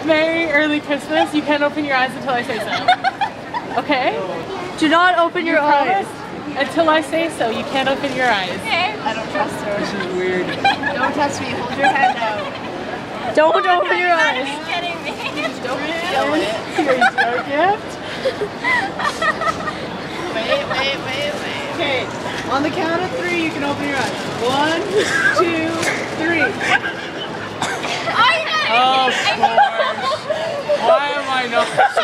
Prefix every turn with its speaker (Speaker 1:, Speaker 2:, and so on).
Speaker 1: Merry early Christmas. You can't open your eyes until I say so. Okay?
Speaker 2: Do not open your eyes.
Speaker 1: Until I say so, you can't open your eyes.
Speaker 3: Okay.
Speaker 4: I don't trust her.
Speaker 1: This is weird.
Speaker 4: Don't touch me. Hold your head out.
Speaker 2: Don't open your
Speaker 3: You gotta
Speaker 2: eyes.
Speaker 3: be kidding me.
Speaker 4: Don't feel it.
Speaker 1: Here's your gift.
Speaker 4: Wait. Okay. On the count of 3, you can open your eyes. 1, 2, 3.
Speaker 3: Oh, you gotta
Speaker 1: Of course. Why am I not?